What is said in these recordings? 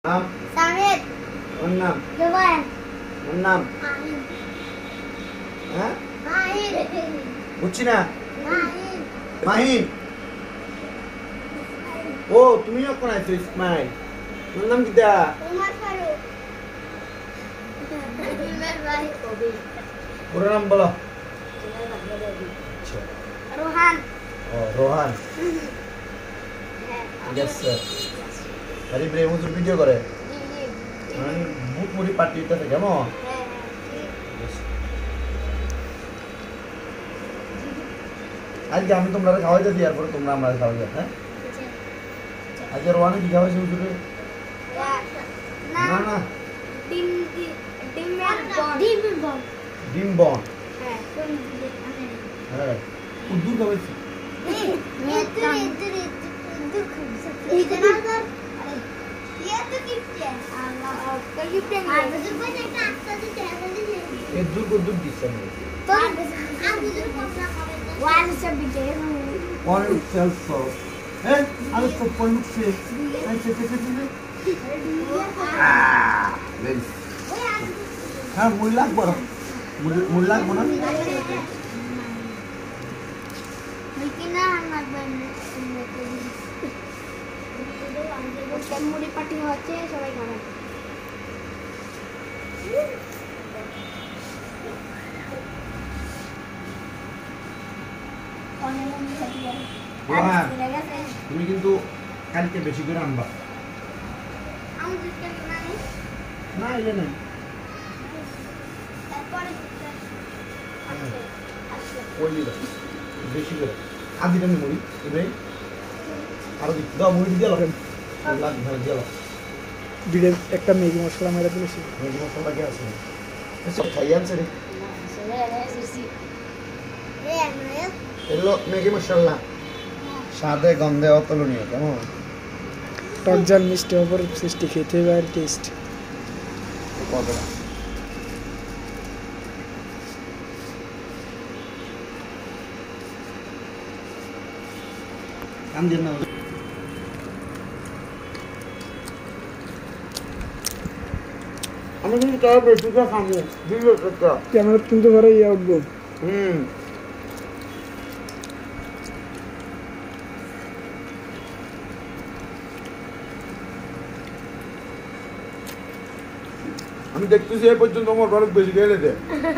নাম সামিদ ওর নাম জুবান ওর নাম মাহিন হ্যাঁ মাহিন বুঝছি না মাহিন মাহিন ও তুমিও কোন আইছো ইসমাইল ওর নাম কি দা উমর ফারুক উমর ভাই কবি ওর নাম বলো রোহান ও রোহান হ্যাঁ यस सर আরে ব্রে হুজুর ভিডিও করে জি জি মানে বুট মুড়ি পার্টিতে থাকে কেমন হ্যাঁ আজকে আমি তোমরা খাওয়াইতে দিই এরপরে তোমরা আমরা খাওয়াই হ্যাঁ আজকে রোহানে কি খাওয়াইছে হুজুরে না না না ডিম ডিমের বন ডিম বন হ্যাঁ কোন দিকে আমি হ্যাঁ উর্দু খাওয়াইছে এদুর কুদুর দিছে না और सेल्फ सॉफ्ट है अरे तो पंडुक से ऐसे वेरी हां मुल्लाक बड़ा मुल्लाक बड़ा মুড়ি পাটি হচ্ছে সবাই খাবে রোহান তুমি কিন্তু কালকে বেশি করে আনবা না এটা না ওই দিবা বেশি করে আদি টানি মুড়ি এবারে আরো দিতে দাও মুড়ি দিয়ে লাগেন লাগ ভালো দিয়ে লাগ ভিডিও একটা ম্যাগি মশলা মেরে দিয়েছি মেজি মশলা কি আছে সব খাইয়ান সরে এলো মেগি মশলা স্বাদে গন্ধে অতুলনীয় কেমন টক ঝাল মিষ্টি অপর সৃষ্টি খেতে হবে টেস্ট কত কাম দিন না আমি কিন্তু তার বেশি করে খাবো দিল একটা ক্যামেরা কিন্তু ঘরে ইয়ে উঠবো আমি দেখতেছি এই পর্যন্ত আমার ঘরে বেশি খেয়ে দে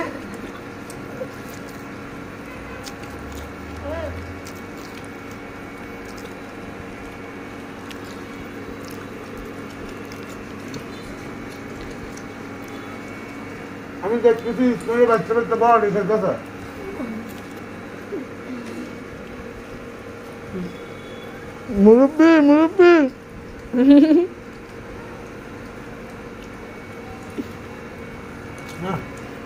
আমি দেখতেছি ইসমাইলের বাচ্চা বাচ্চা বড় নিখের কথা মুরব্বি হ্যাঁ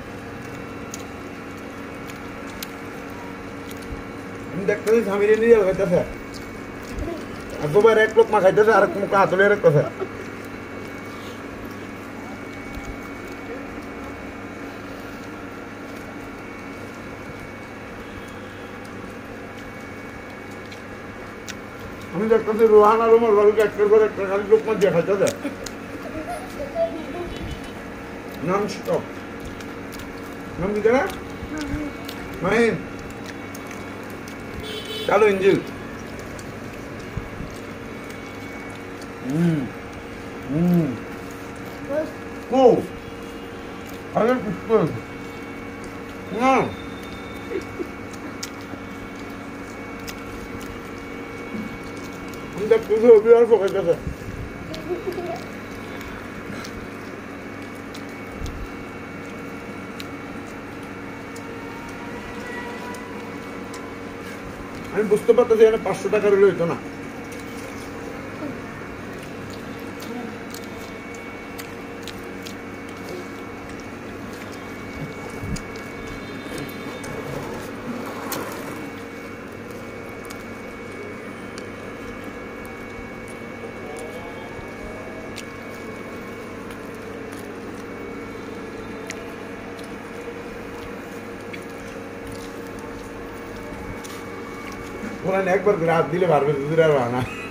আমি দেখতেছি স্বামীরে নিয়ে খাইতেছে আর দুবার এক লোক মা খাইতেছে আর মুখ হাতলে রাখতেছে আমি দেখতেছি রোহান আর আমার বাড়িতে একটার পর একটা খালি লোক মা দিয়ে খাইতেছে নন স্টপ নাম কি জানা মাহিন চলো ইঞ্জিল কো আরে কুত্তা না আমি দেখতেছি অভিয়ার পকাইতেছে আমি বুঝতে পারতেছি এখানে 500 টাকা রইল হইতো না ওরা একবার রাত দিলে পারবে দুপুরে আর না